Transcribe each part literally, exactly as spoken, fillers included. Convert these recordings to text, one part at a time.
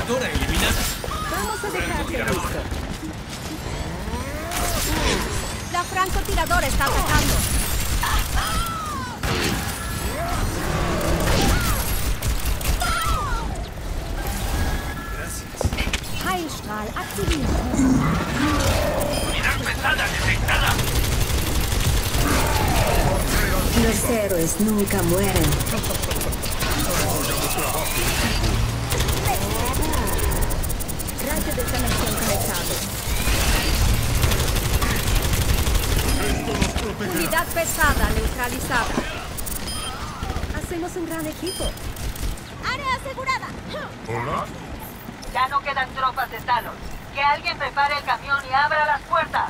francotiradora eliminada. Vamos a dejarte listo. La francotiradora está atacando. Gracias. Heilstrahl aktiviert. Unidad pesada detectada. Los héroes nunca mueren. Radio de sanación conectado. Unidad pesada neutralizada. Hacemos un gran equipo. Área asegurada. ¿Hola? Ya no quedan tropas de Talos. Que alguien prepare el camión y abra las puertas.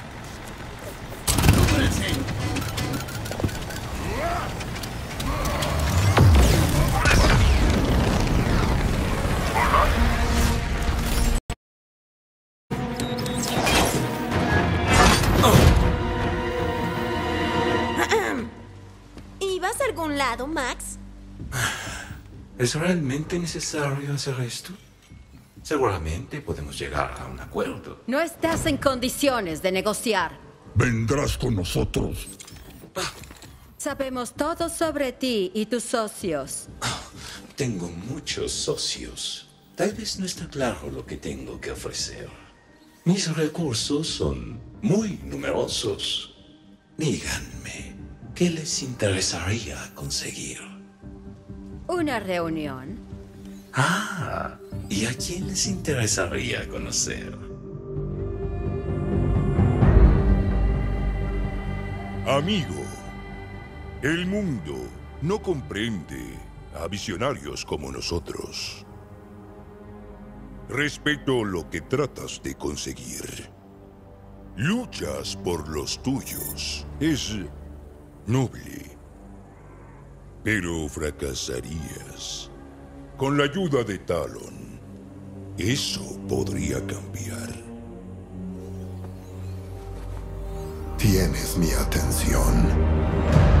¿Y vas a algún lado, Max? ¿Es realmente necesario hacer esto? Seguramente podemos llegar a un acuerdo. No estás en condiciones de negociar. Vendrás con nosotros. Sabemos todo sobre ti y tus socios. Tengo muchos socios. Tal vez no está claro lo que tengo que ofrecer. Mis recursos son muy numerosos. Díganme, ¿qué les interesaría conseguir? Una reunión. Ah, ¿y a quién les interesaría conocer? Amigo, el mundo no comprende a visionarios como nosotros. Respeto lo que tratas de conseguir. Luchas por los tuyos. Es noble. Pero fracasarías. Con la ayuda de Talon, eso podría cambiar. Tienes mi atención.